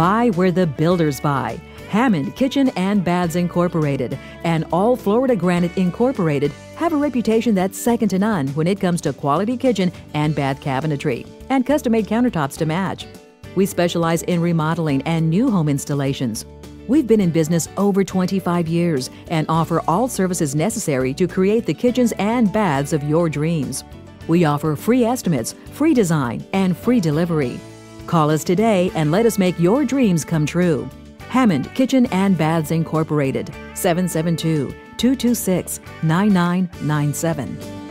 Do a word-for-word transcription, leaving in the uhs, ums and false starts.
Buy where the builders buy. Hammond Kitchen and Baths Incorporated and All Florida Granite Incorporated have a reputation that's second to none when it comes to quality kitchen and bath cabinetry and custom-made countertops to match. We specialize in remodeling and new home installations. We've been in business over twenty-five years and offer all services necessary to create the kitchens and baths of your dreams. We offer free estimates, free design, and free delivery. Call us today and let us make your dreams come true. Hammond Kitchen and Baths Incorporated, seven seven two, two two six, nine nine nine seven.